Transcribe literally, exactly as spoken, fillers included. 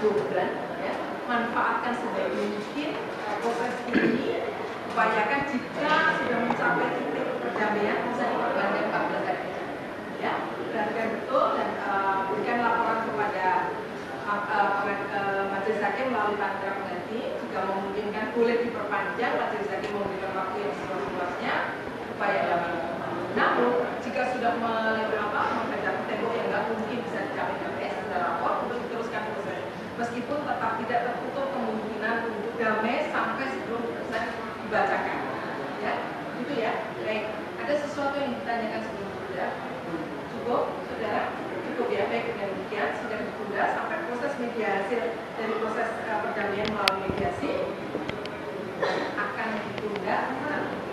jawaban, ya, manfaatkan sebaik mungkin proses ini, upayakan jika sudah mencapai titik perdamaian bisa diperpanjang empat belas hari, ya, perhatikan betul dan uh, berikan laporan kepada uh, uh, majelis hakim melalui panitia pengganti. Jika memungkinkan boleh diperpanjang, majelis hakim memberikan waktu yang seluas-luasnya upaya damai. Namun jika sudah menghadapi tembok yang nggak mungkin bisa dicapai damai, sudah lapor untuk diteruskan proses. Meskipun tetap tidak tertutup kemungkinan untuk damai sampai sebelum putusan dibacakan. Ya, gitu ya. Baik, ada sesuatu yang ditanyakan sebelum sudah cukup, saudara? Cukup ya. Baik, dengan demikian sudah ditunda sampai proses mediasi dari proses uh, perdamaian melalui mediasi akan ditunda. Nah,